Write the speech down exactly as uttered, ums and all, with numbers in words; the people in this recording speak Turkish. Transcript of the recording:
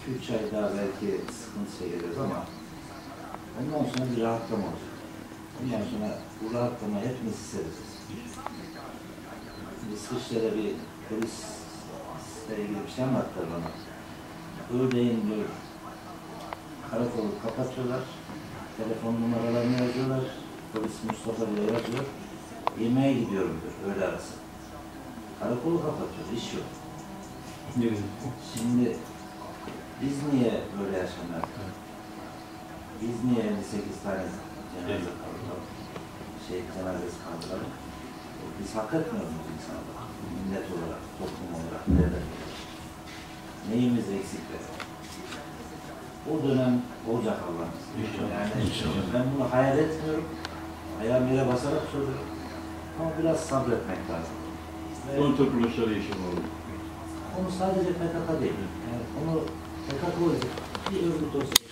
iki üç ay daha belki sıkıntı çekeriz ama ondan sonra bir rahatlama olacak. Ondan sonra bu rahatlamayı hepimiz hissedeceğiz. Biz kışlara bir polisle ilgili bir şey anlattılar bana. Ördeğin diyor, karakolu kapatıyorlar, telefon numaralarını yazıyorlar, polis Mustafa bile yazıyor, yemeğe gidiyorum diyor, öğle arası. Karakolu kapatıyor, iş yok. Şimdi biz niye böyle yaşamlar? Biz niye elli sekiz tane cenaze kaldıralım? Şey, cenazesi kaldıralım? Biz hak etmiyor muyuz insanlar? Millet olarak, toplum olarak, nerede? Neyimiz eksikler? O dönem olacak Allah'ımız. Yani ben bunu hayal etmiyorum. Ayağım yere basarak söylüyorum. Ama biraz sabretmek lazım. Onun toplulukları işim oldu. Onu sadece P K K değil. Yani onu P K K olacak bir örgüt olsa